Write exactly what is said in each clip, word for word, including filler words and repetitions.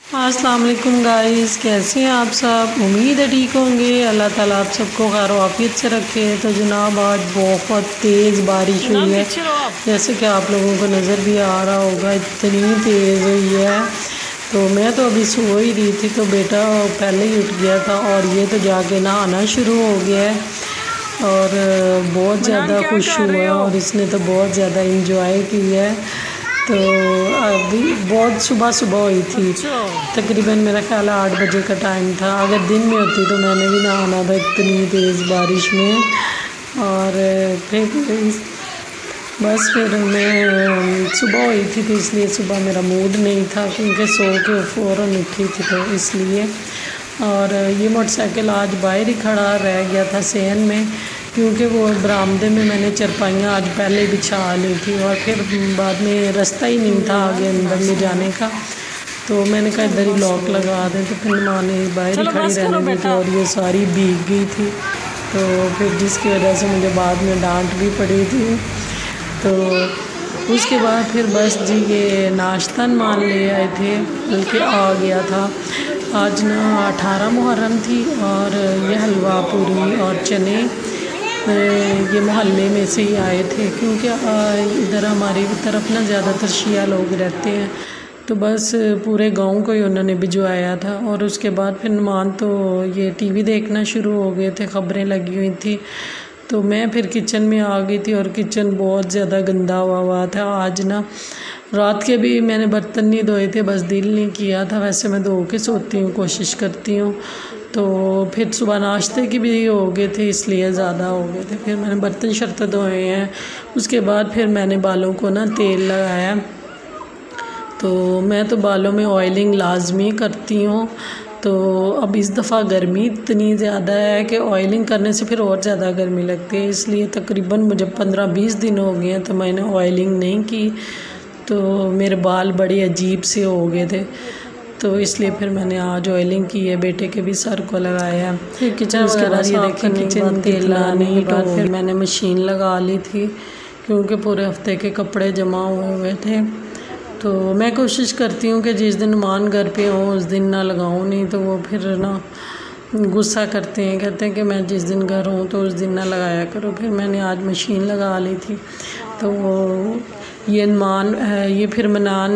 अस्सलाम वालेकुम गाइस, कैसे हैं आप सब। उम्मीद है ठीक होंगे। अल्लाह ताला आप सबको खैर आफियत से रखे। तो जनाब आज बहुत तेज़ बारिश हुई है, जैसे कि आप लोगों को नज़र भी आ रहा होगा, इतनी तेज़ हुई है। तो मैं तो अभी सो ही रही थी तो बेटा पहले ही उठ गया था और ये तो जाके नहाना शुरू हो गया है और बहुत ज़्यादा खुश हुआ है और इसने तो बहुत ज़्यादा इंजॉय किया है। तो अभी बहुत सुबह सुबह हुई थी, तकरीबन मेरा ख्याल है आठ बजे का टाइम था। अगर दिन में होती तो मैंने भी नहाना था इतनी तेज़ बारिश में। और फिर बस फिर मैं सुबह हुई थी तो इसलिए सुबह मेरा मूड नहीं था क्योंकि सो के फ़ौरन उठी थी तो इसलिए। और ये मोटरसाइकिल आज बाहर ही खड़ा रह गया था सहन में क्योंकि वो बरामदे में मैंने चरपाइयाँ आज पहले बिछा ली थी और फिर बाद में रास्ता ही नहीं था आगे अंदर में जाने का। तो मैंने कहा इधर ही लॉक लगा दें, तो फिर माँ ने बाहर ही खड़ी रहने दी थी और ये सारी भीग गई थी। तो फिर जिसकी वजह से मुझे बाद में डांट भी पड़ी थी। तो उसके बाद फिर बस जी ये नाश्ता मान ले आए थे, बल्कि आ गया था। आज ना अठारह मुहर्रम थी और ये हलवा पूरी और चने ये मोहल्ले में से ही आए थे क्योंकि इधर हमारी तरफ ना ज़्यादातर शिया लोग रहते हैं। तो बस पूरे गांव को ही उन्होंने भिजवाया था। और उसके बाद फिर नुमान तो ये टीवी देखना शुरू हो गए थे, ख़बरें लगी हुई थी। तो मैं फिर किचन में आ गई थी और किचन बहुत ज़्यादा गंदा हुआ हुआ था। आज ना रात के भी मैंने बर्तन नहीं धोए थे, बस दिल नहीं किया था। वैसे मैं धो के सोती हूँ, कोशिश करती हूँ। तो फिर सुबह नाश्ते की भी हो गए थे इसलिए ज़्यादा हो गए थे। फिर मैंने बर्तन शर्तन धोए हैं। उसके बाद फिर मैंने बालों को ना तेल लगाया। तो मैं तो बालों में ऑयलिंग लाजमी करती हूँ। तो अब इस दफ़ा गर्मी इतनी ज़्यादा है कि ऑयलिंग करने से फिर और ज़्यादा गर्मी लगती है, इसलिए तकरीबन मुझे पंद्रह बीस दिन हो गए हैं तो मैंने ऑयलिंग नहीं की। तो मेरे बाल बड़े अजीब से हो गए थे तो इसलिए फिर मैंने आज ऑयलिंग की है। बेटे के भी सर को लगाया। फिर किचन उसके बाद ये देखें किचन तेल लगाने के बाद फिर मैंने मशीन लगा ली थी क्योंकि पूरे हफ्ते के कपड़े जमा हुए हुए थे। तो मैं कोशिश करती हूँ कि जिस दिन मान घर पे हो उस दिन ना लगाऊँ, नहीं तो वो फिर ना गुस्सा करते हैं, कहते हैं कि मैं जिस दिन घर हूँ तो उस दिन ना लगाया करो। फिर मैंने आज मशीन लगा ली थी। तो ये मान ये फिर मनान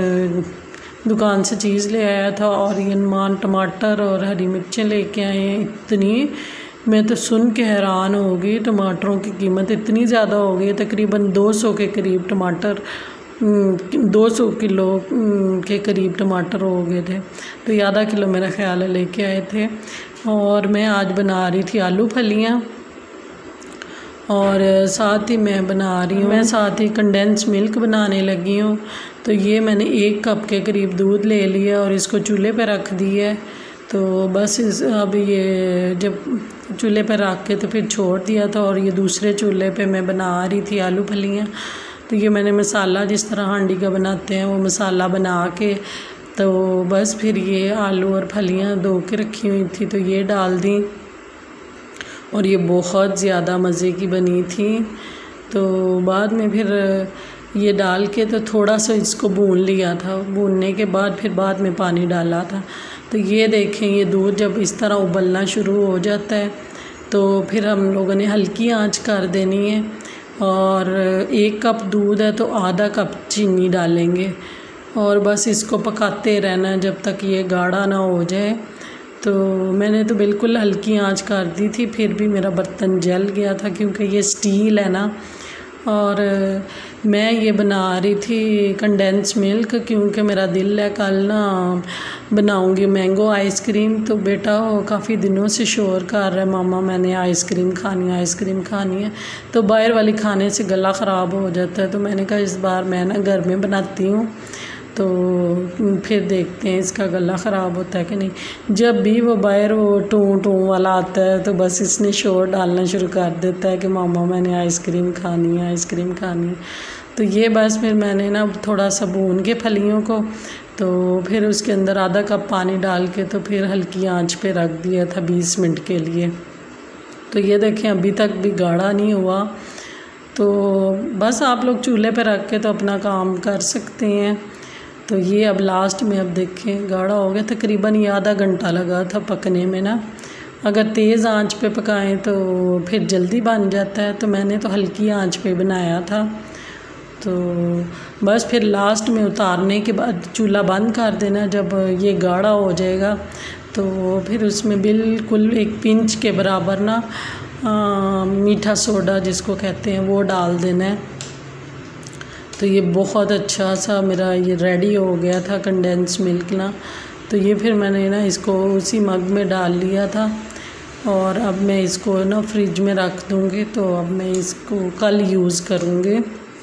दुकान से चीज़ ले आया था और ये नुमान टमाटर और हरी मिर्चें लेके आए हैं। इतनी मैं तो सुन के हैरान हो गई, टमाटरों की कीमत इतनी ज़्यादा हो गई है। तकरीबन दो सौ के करीब टमाटर, दो सौ किलो के करीब टमाटर हो गए थे। तो ये आधा किलो मेरा ख्याल है लेके आए थे। और मैं आज बना रही थी आलू फलियाँ और साथ ही मैं बना रही हूँ मैं साथ ही कंडेंस मिल्क बनाने लगी हूँ। तो ये मैंने एक कप के करीब दूध ले लिया और इसको चूल्हे पे रख दिया है। तो बस इस अब ये जब चूल्हे पे रख के तो फिर छोड़ दिया था और ये दूसरे चूल्हे पे मैं बना रही थी आलू फलियाँ। तो ये मैंने मसाला जिस तरह हांडी का बनाते हैं वो मसाला बना के तो बस फिर ये आलू और फलियाँ धो के रखी हुई थी तो ये डाल दी और ये बहुत ज़्यादा मज़े की बनी थी। तो बाद में फिर ये डाल के तो थोड़ा सा इसको भून लिया था। भूनने के बाद फिर बाद में पानी डाला था। तो ये देखें ये दूध जब इस तरह उबलना शुरू हो जाता है तो फिर हम लोगों ने हल्की आंच कर देनी है और एक कप दूध है तो आधा कप चीनी डालेंगे और बस इसको पकाते रहना है जब तक ये गाढ़ा ना हो जाए। तो मैंने तो बिल्कुल हल्की आंच कर दी थी, फिर भी मेरा बर्तन जल गया था क्योंकि ये स्टील है ना। और मैं ये बना रही थी कंडेंस मिल्क क्योंकि मेरा दिल है कल ना बनाऊंगी मैंगो आइसक्रीम। तो बेटा वो काफ़ी दिनों से शोर कर रहा है, मामा मैंने आइसक्रीम खानी है आइसक्रीम खानी है। तो बाहर वाली खाने से गला ख़राब हो जाता है। तो मैंने कहा इस बार मैं ना घर में बनाती हूँ तो फिर देखते हैं इसका गला ख़राब होता है कि नहीं। जब भी वो बाहर वो टूं टूं वाला आता है तो बस इसने शोर डालना शुरू कर देता है कि मामा मैंने आइसक्रीम खानी है आइसक्रीम खानी है। तो ये बस फिर मैंने ना थोड़ा सा भून के फलियों को तो फिर उसके अंदर आधा कप पानी डाल के तो फिर हल्की आंच पे रख दिया था बीस मिनट के लिए। तो ये देखें अभी तक भी गाढ़ा नहीं हुआ। तो बस आप लोग चूल्हे पे रख के तो अपना काम कर सकते हैं। तो ये अब लास्ट में अब देखें गाढ़ा हो गया। तकरीबन ये आधा घंटा लगा था पकने में ना। अगर तेज़ आंच पे पकाएं तो फिर जल्दी बन जाता है, तो मैंने तो हल्की आंच पे बनाया था। तो बस फिर लास्ट में उतारने के बाद चूल्हा बंद कर देना। जब ये गाढ़ा हो जाएगा तो फिर उसमें बिल्कुल एक पिंच के बराबर ना आ, मीठा सोडा जिसको कहते हैं वो डाल देना है। तो ये बहुत अच्छा सा मेरा ये रेडी हो गया था कंडेंस मिल्क ना। तो ये फिर मैंने ना इसको उसी मग में डाल लिया था और अब मैं इसको ना फ्रिज में रख दूँगी। तो अब मैं इसको कल यूज़ करूँगी।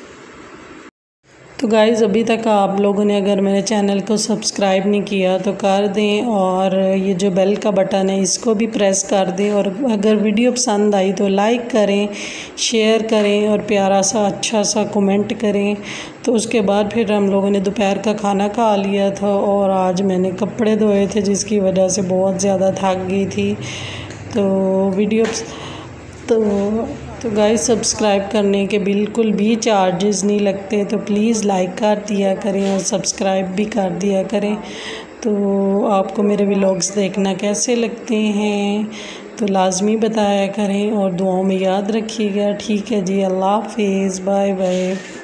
तो गाइज़ अभी तक आप लोगों ने अगर मेरे चैनल को सब्सक्राइब नहीं किया तो कर दें, और ये जो बेल का बटन है इसको भी प्रेस कर दें, और अगर वीडियो पसंद आई तो लाइक करें, शेयर करें और प्यारा सा अच्छा सा कमेंट करें। तो उसके बाद फिर हम लोगों ने दोपहर का खाना खा लिया था और आज मैंने कपड़े धोए थे जिसकी वजह से बहुत ज़्यादा थक गई थी। तो वीडियो तो तो गाइस सब्सक्राइब करने के बिल्कुल भी चार्जेस नहीं लगते, तो प्लीज़ लाइक कर दिया करें और सब्सक्राइब भी कर दिया करें। तो आपको मेरे व्लॉग्स देखना कैसे लगते हैं तो लाजमी बताया करें और दुआओं में याद रखिएगा। ठीक है जी, अल्लाह हाफिज़, बाय बाय।